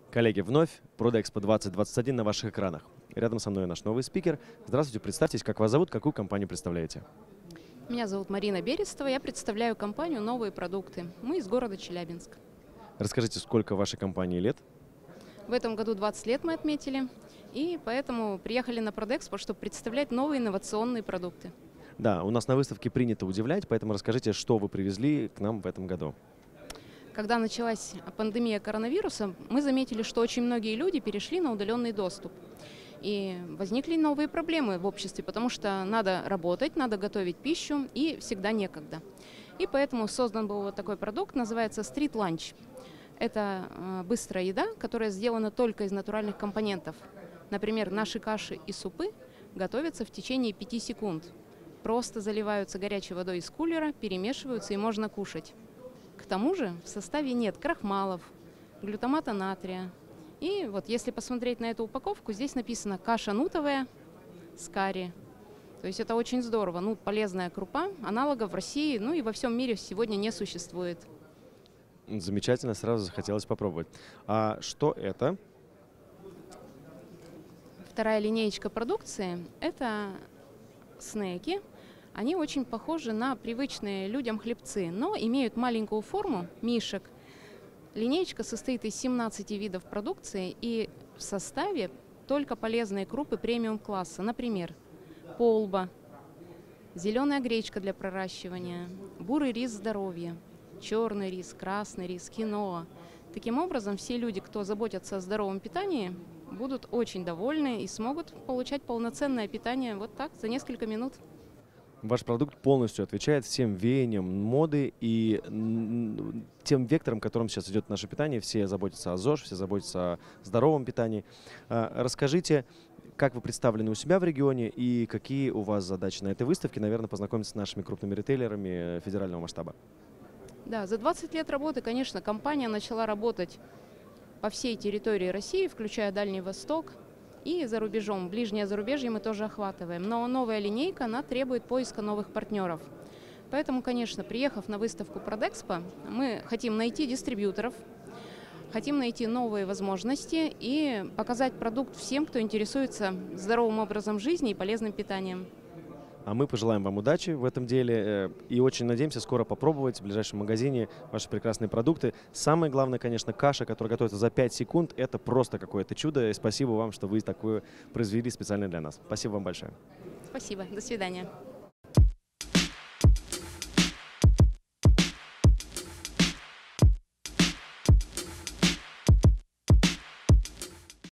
Коллеги, вновь Продэкспо 2021 на ваших экранах. Рядом со мной наш новый спикер. Здравствуйте, представьтесь, как вас зовут, какую компанию представляете? Меня зовут Марина Берестова, я представляю компанию «Новые продукты». Мы из города Челябинск. Расскажите, сколько вашей компании лет? В этом году 20 лет мы отметили, и поэтому приехали на Продэкспо, чтобы представлять новые инновационные продукты. Да, у нас на выставке принято удивлять, поэтому расскажите, что вы привезли к нам в этом году. Когда началась пандемия коронавируса, мы заметили, что очень многие люди перешли на удаленный доступ. И возникли новые проблемы в обществе, потому что надо работать, надо готовить пищу и всегда некогда. И поэтому создан был вот такой продукт, называется Street Lunch. Это быстрая еда, которая сделана только из натуральных компонентов. Например, наши каши и супы готовятся в течение 5 секунд. Просто заливаются горячей водой из кулера, перемешиваются и можно кушать. К тому же в составе нет крахмалов, глютамата натрия. И вот если посмотреть на эту упаковку, здесь написано «каша нутовая с карри». То есть это очень здорово. Ну, полезная крупа, аналогов в России, ну и во всем мире сегодня не существует. Замечательно, сразу захотелось попробовать. А что это? Вторая линеечка продукции – это снеки. Они очень похожи на привычные людям хлебцы, но имеют маленькую форму мишек. Линеечка состоит из 17 видов продукции, и в составе только полезные крупы премиум-класса. Например, полба, зеленая гречка для проращивания, бурый рис здоровья, черный рис, красный рис, киноа. Таким образом, все люди, кто заботятся о здоровом питании, будут очень довольны и смогут получать полноценное питание вот так, за несколько минут. Ваш продукт полностью отвечает всем веяниям моды и тем векторам, которым сейчас идет наше питание. Все заботятся о ЗОЖ, все заботятся о здоровом питании. Расскажите, как вы представлены у себя в регионе и какие у вас задачи на этой выставке? Наверное, познакомиться с нашими крупными ритейлерами федерального масштаба. Да, за 20 лет работы, конечно, компания начала работать по всей территории России, включая Дальний Восток. И за рубежом, ближнее зарубежье мы тоже охватываем. Но новая линейка, она требует поиска новых партнеров. Поэтому, конечно, приехав на выставку Продэкспо, мы хотим найти дистрибьюторов, хотим найти новые возможности и показать продукт всем, кто интересуется здоровым образом жизни и полезным питанием. А мы пожелаем вам удачи в этом деле и очень надеемся скоро попробовать в ближайшем магазине ваши прекрасные продукты. Самое главное, конечно, каша, которая готовится за 5 секунд, это просто какое-то чудо. И спасибо вам, что вы такое произвели специально для нас. Спасибо вам большое. Спасибо. До свидания.